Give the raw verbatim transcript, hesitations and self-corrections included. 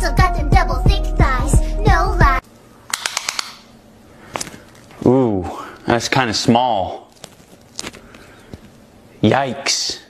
still got them double thick thighs, no lie. Ooh, that's kind of small. Yikes.